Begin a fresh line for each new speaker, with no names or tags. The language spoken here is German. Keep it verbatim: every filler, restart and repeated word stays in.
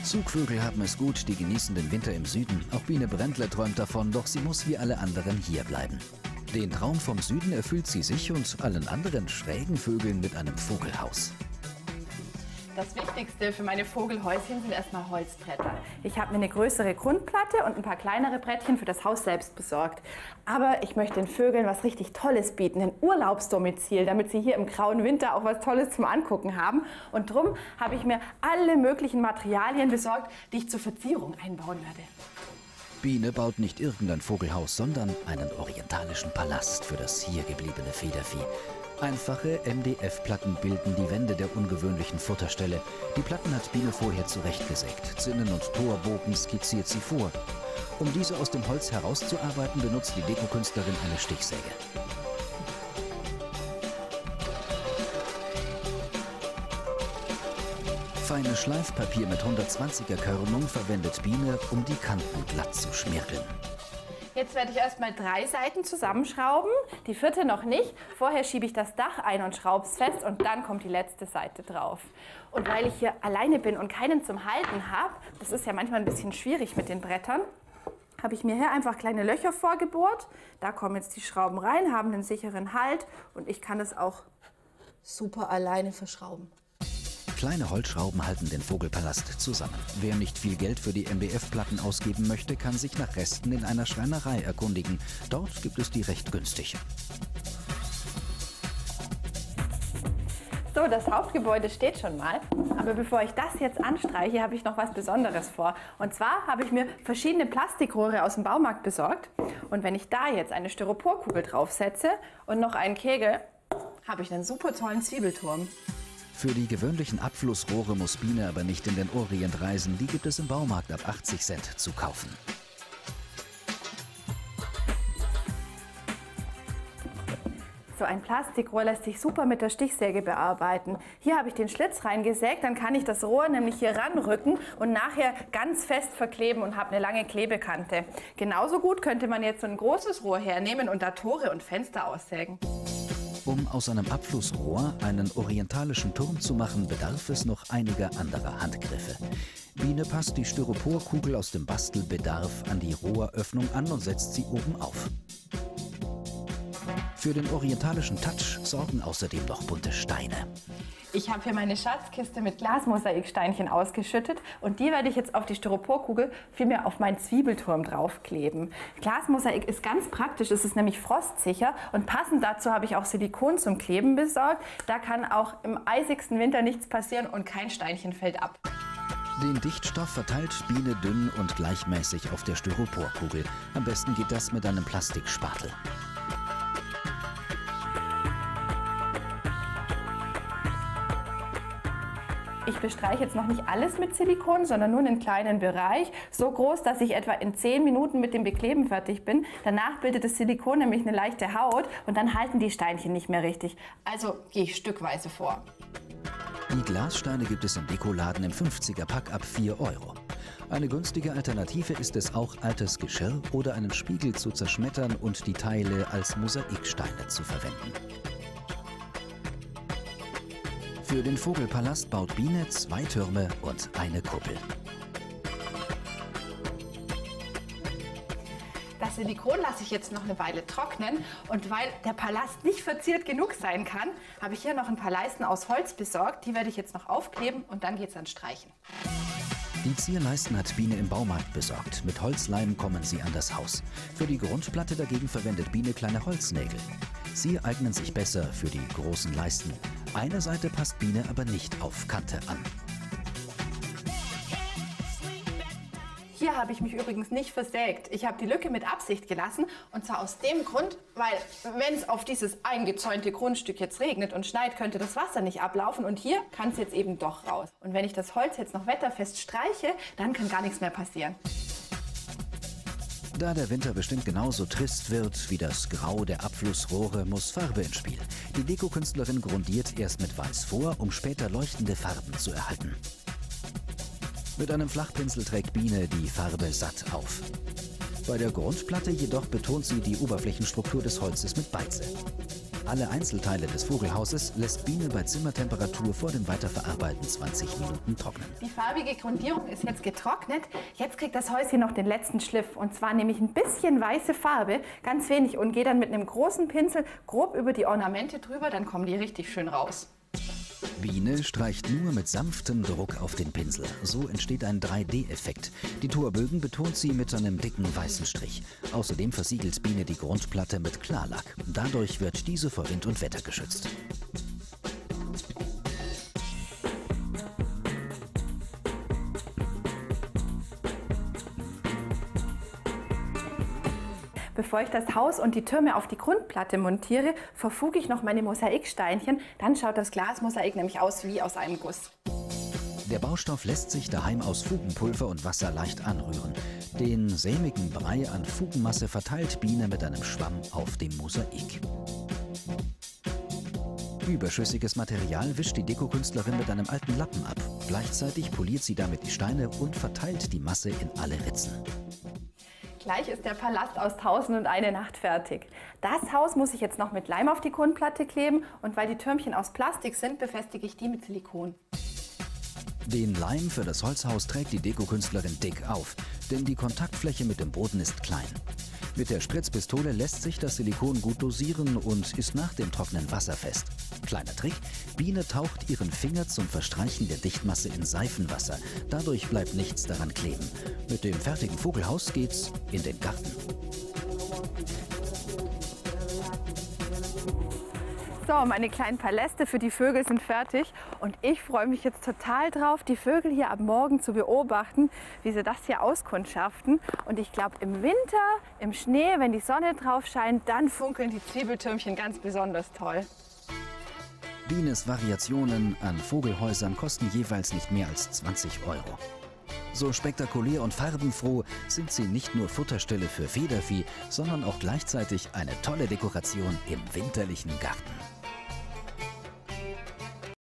Zugvögel haben es gut, die genießen den Winter im Süden. Auch Biene Brändle träumt davon, doch sie muss wie alle anderen hier bleiben. Den Traum vom Süden erfüllt sie sich und allen anderen schrägen Vögeln mit einem Vogelhaus.
Das Wichtigste für meine Vogelhäuschen sind erstmal Holzbretter. Ich habe mir eine größere Grundplatte und ein paar kleinere Brettchen für das Haus selbst besorgt. Aber ich möchte den Vögeln was richtig Tolles bieten, ein Urlaubsdomizil, damit sie hier im grauen Winter auch was Tolles zum Angucken haben. Und drum habe ich mir alle möglichen Materialien besorgt, die ich zur Verzierung einbauen werde.
Biene baut nicht irgendein Vogelhaus, sondern einen orientalischen Palast für das hier gebliebene Federvieh. Einfache M D F-Platten bilden die Wände der ungewöhnlichen Futterstelle. Die Platten hat Biene vorher zurechtgesägt. Zinnen und Torbogen skizziert sie vor. Um diese aus dem Holz herauszuarbeiten, benutzt die Dekokünstlerin eine Stichsäge. Feines Schleifpapier mit hundertzwanziger Körnung verwendet Biene, um die Kanten glatt zu schmirgeln.
Jetzt werde ich erstmal drei Seiten zusammenschrauben, die vierte noch nicht. Vorher schiebe ich das Dach ein und schraube es fest und dann kommt die letzte Seite drauf. Und weil ich hier alleine bin und keinen zum Halten habe, das ist ja manchmal ein bisschen schwierig mit den Brettern, habe ich mir hier einfach kleine Löcher vorgebohrt. Da kommen jetzt die Schrauben rein, haben einen sicheren Halt und ich kann das auch super alleine verschrauben.
Kleine Holzschrauben halten den Vogelpalast zusammen. Wer nicht viel Geld für die M D F-Platten ausgeben möchte, kann sich nach Resten in einer Schreinerei erkundigen. Dort gibt es die recht günstig.
So, das Hauptgebäude steht schon mal. Aber bevor ich das jetzt anstreiche, habe ich noch was Besonderes vor. Und zwar habe ich mir verschiedene Plastikrohre aus dem Baumarkt besorgt. Und wenn ich da jetzt eine Styroporkugel draufsetze und noch einen Kegel, habe ich einen super tollen Zwiebelturm.
Für die gewöhnlichen Abflussrohre muss Biene aber nicht in den Orient reisen. Die gibt es im Baumarkt ab achtzig Cent zu kaufen.
So ein Plastikrohr lässt sich super mit der Stichsäge bearbeiten. Hier habe ich den Schlitz reingesägt, dann kann ich das Rohr nämlich hier ranrücken und nachher ganz fest verkleben und habe eine lange Klebekante. Genauso gut könnte man jetzt so ein großes Rohr hernehmen und da Tore und Fenster aussägen.
Um aus einem Abflussrohr einen orientalischen Turm zu machen, bedarf es noch einiger anderer Handgriffe. Biene passt die Styroporkugel aus dem Bastelbedarf an die Rohröffnung an und setzt sie oben auf. Für den orientalischen Touch sorgen außerdem noch bunte Steine.
Ich habe hier meine Schatzkiste mit Glasmosaiksteinchen ausgeschüttet und die werde ich jetzt auf die Styroporkugel, vielmehr auf meinen Zwiebelturm draufkleben. Glasmosaik ist ganz praktisch, es ist nämlich frostsicher und passend dazu habe ich auch Silikon zum Kleben besorgt. Da kann auch im eisigsten Winter nichts passieren und kein Steinchen fällt ab.
Den Dichtstoff verteilt Biene dünn und gleichmäßig auf der Styroporkugel. Am besten geht das mit einem Plastikspatel.
Ich bestreiche jetzt noch nicht alles mit Silikon, sondern nur einen kleinen Bereich, so groß, dass ich etwa in zehn Minuten mit dem Bekleben fertig bin. Danach bildet das Silikon nämlich eine leichte Haut und dann halten die Steinchen nicht mehr richtig. Also gehe ich stückweise vor.
Die Glassteine gibt es im Dekoladen im fünfziger-Pack ab vier Euro. Eine günstige Alternative ist es auch, altes Geschirr oder einen Spiegel zu zerschmettern und die Teile als Mosaiksteine zu verwenden. Für den Vogelpalast baut Biene zwei Türme und eine Kuppel.
Das Silikon lasse ich jetzt noch eine Weile trocknen und weil der Palast nicht verziert genug sein kann, habe ich hier noch ein paar Leisten aus Holz besorgt. Die werde ich jetzt noch aufkleben und dann geht es ans Streichen.
Die Zierleisten hat Biene im Baumarkt besorgt. Mit Holzleim kommen sie an das Haus. Für die Grundplatte dagegen verwendet Biene kleine Holznägel. Sie eignen sich besser für die großen Leisten. Eine Seite passt Biene aber nicht auf Kante an.
Hier habe ich mich übrigens nicht versägt. Ich habe die Lücke mit Absicht gelassen und zwar aus dem Grund, weil wenn es auf dieses eingezäunte Grundstück jetzt regnet und schneit, könnte das Wasser nicht ablaufen und hier kann es jetzt eben doch raus. Und wenn ich das Holz jetzt noch wetterfest streiche, dann kann gar nichts mehr passieren.
Da der Winter bestimmt genauso trist wird wie das Grau der Abflussrohre, muss Farbe ins Spiel. Die Dekokünstlerin grundiert erst mit Weiß vor, um später leuchtende Farben zu erhalten. Mit einem Flachpinsel trägt Biene die Farbe satt auf. Bei der Grundplatte jedoch betont sie die Oberflächenstruktur des Holzes mit Beize. Alle Einzelteile des Vogelhauses lässt Biene bei Zimmertemperatur vor dem Weiterverarbeiten zwanzig Minuten trocknen.
Die farbige Grundierung ist jetzt getrocknet. Jetzt kriegt das Häuschen noch den letzten Schliff. Und zwar nehme ich ein bisschen weiße Farbe, ganz wenig, und gehe dann mit einem großen Pinsel grob über die Ornamente drüber. Dann kommen die richtig schön raus.
Biene streicht nur mit sanftem Druck auf den Pinsel. So entsteht ein drei D Effekt. Die Torbögen betont sie mit einem dicken weißen Strich. Außerdem versiegelt Biene die Grundplatte mit Klarlack. Dadurch wird diese vor Wind und Wetter geschützt.
Bevor ich das Haus und die Türme auf die Grundplatte montiere, verfuge ich noch meine Mosaiksteinchen. Dann schaut das Glasmosaik nämlich aus wie aus einem Guss.
Der Baustoff lässt sich daheim aus Fugenpulver und Wasser leicht anrühren. Den sämigen Brei an Fugenmasse verteilt Biene mit einem Schwamm auf dem Mosaik. Überschüssiges Material wischt die Dekokünstlerin mit einem alten Lappen ab. Gleichzeitig poliert sie damit die Steine und verteilt die Masse in alle Ritzen.
Gleich ist der Palast aus Tausend und eine Nacht fertig. Das Haus muss ich jetzt noch mit Leim auf die Grundplatte kleben, und weil die Türmchen aus Plastik sind, befestige ich die mit Silikon.
Den Leim für das Holzhaus trägt die Dekokünstlerin dick auf, denn die Kontaktfläche mit dem Boden ist klein. Mit der Spritzpistole lässt sich das Silikon gut dosieren und ist nach dem Trocknen wasserfest. Kleiner Trick: Biene taucht ihren Finger zum Verstreichen der Dichtmasse in Seifenwasser. Dadurch bleibt nichts daran kleben. Mit dem fertigen Vogelhaus geht's in den Garten.
So, meine kleinen Paläste für die Vögel sind fertig und ich freue mich jetzt total drauf, die Vögel hier ab morgen zu beobachten, wie sie das hier auskundschaften. Und ich glaube, im Winter, im Schnee, wenn die Sonne drauf scheint, dann funkeln die Zwiebeltürmchen ganz besonders toll.
Bienes Variationen an Vogelhäusern kosten jeweils nicht mehr als zwanzig Euro. So spektakulär und farbenfroh sind sie nicht nur Futterstelle für Federvieh, sondern auch gleichzeitig eine tolle Dekoration im winterlichen Garten.